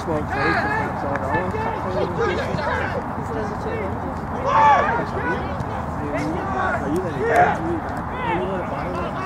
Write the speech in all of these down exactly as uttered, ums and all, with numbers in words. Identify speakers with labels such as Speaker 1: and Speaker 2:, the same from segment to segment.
Speaker 1: Well, sorry, that's all wrong. Are you the guy? Are you the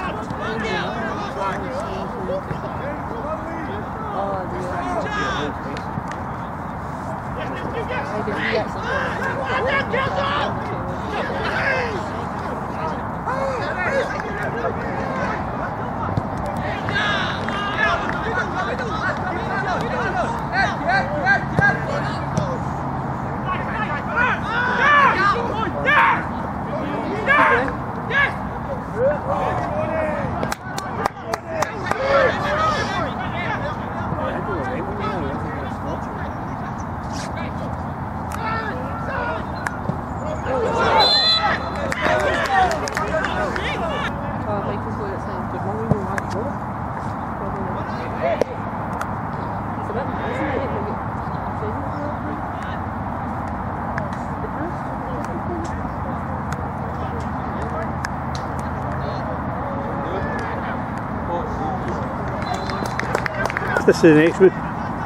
Speaker 1: This is the next one.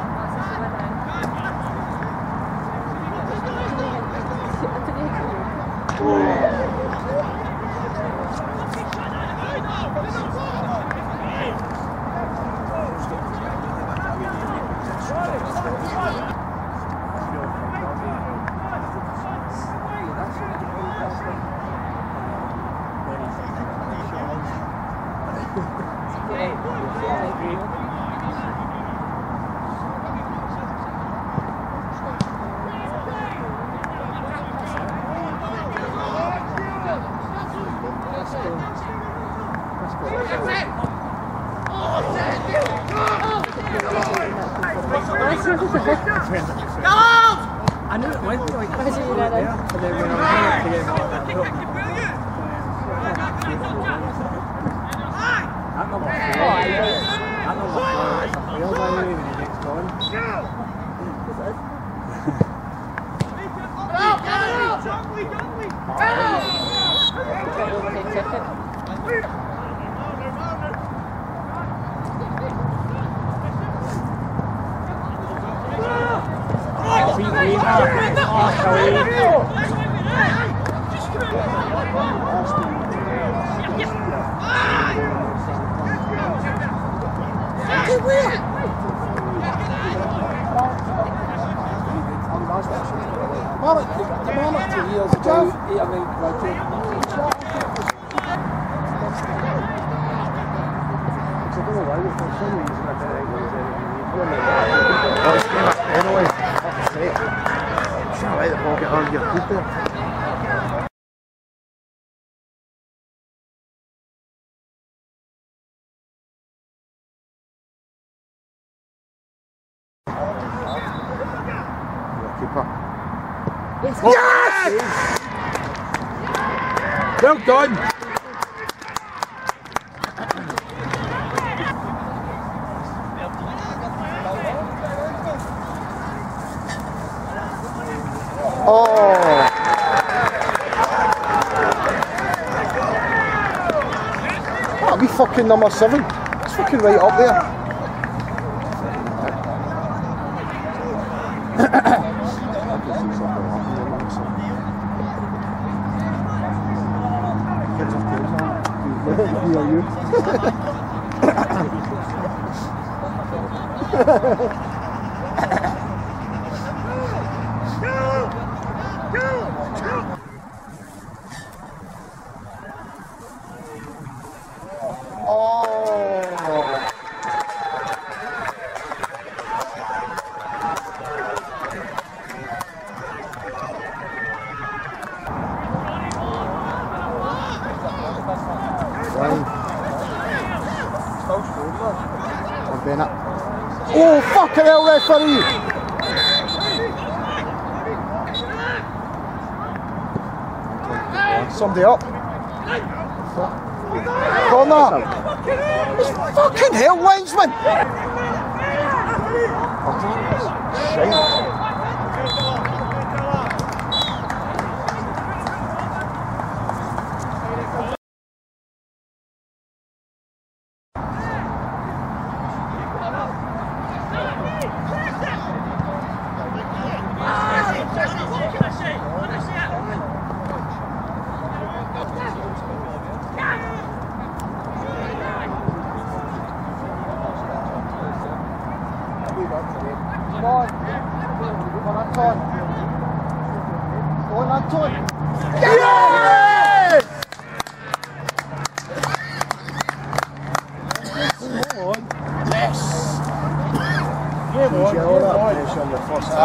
Speaker 1: I knew it went like that. And then when I was to get more of that hook. That number four. That number four. It's a real value when he gets going.
Speaker 2: Well, the moment two years ago, I mean, anyway, it's not like the ball get on your feet there.
Speaker 1: Yes! Yes! Well done!
Speaker 2: Oh! That'll be fucking number seven. It's fucking right up there. Who are you? Oh, fucking hell, referee! Somebody up. Corner! It's fucking hell, linesman! Shite.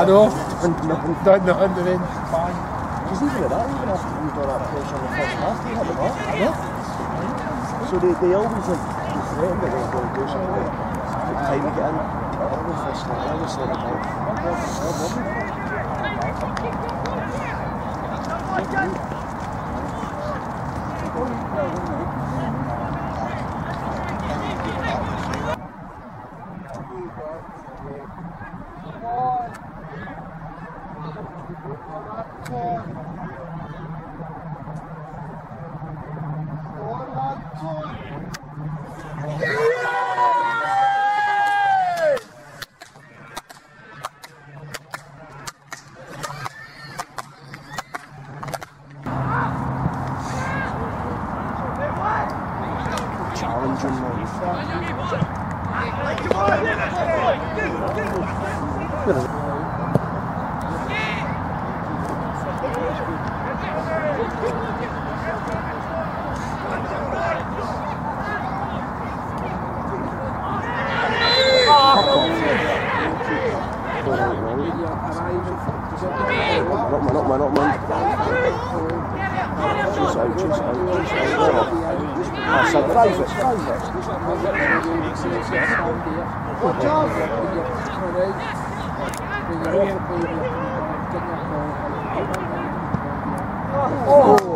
Speaker 2: know. Done nothing and then bang.
Speaker 3: Because even at that, even after you got that pressure in the first half, they hit the ball.
Speaker 2: Yeah.
Speaker 3: So they, they always like they threaten that they're going to do something. But the time to get in, always this one, always let it out. Challenging them. Not man, not man, not man. Choose out, choose out, choose out. Ah, so drive it, drive it.
Speaker 2: Good job. Oh.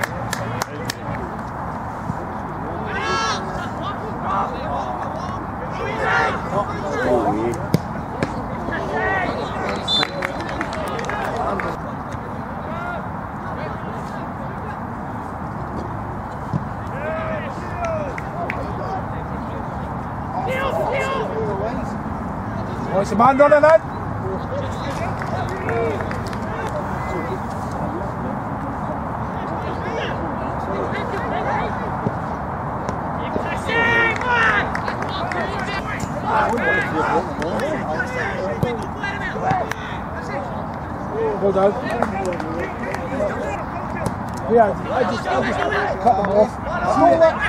Speaker 2: Oh, it's a man running in. Hold on. Yeah, I just, I just cut them off. Slow it.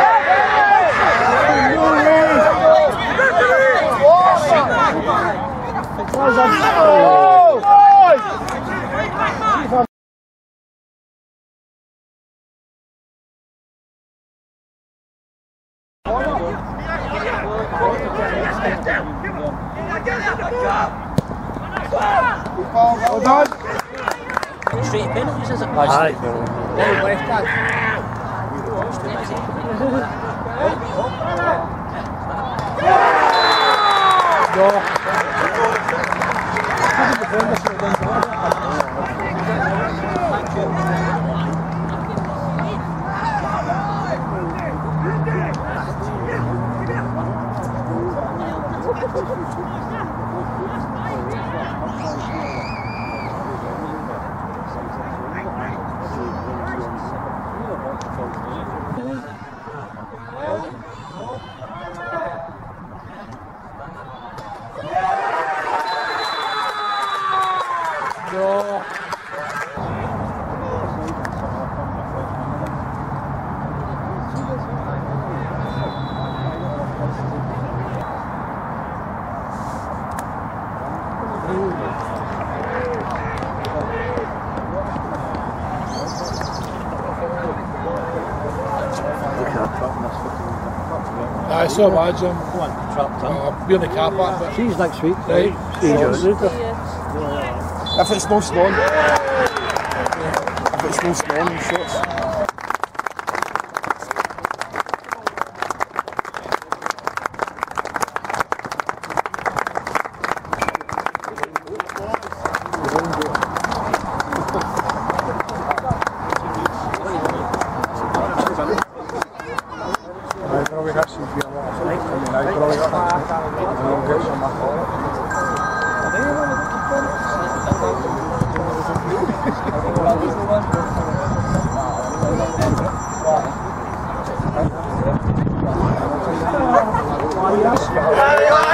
Speaker 2: Well done.
Speaker 4: Straight penalties, is it?
Speaker 3: Aye.
Speaker 4: Very left hand. It's too busy.
Speaker 2: I saw bad, Jim. Uh, we're in the car park, but
Speaker 3: She's next week.
Speaker 2: right.
Speaker 3: If it's no snowing. If it's no snowing in shorts.
Speaker 2: Yes.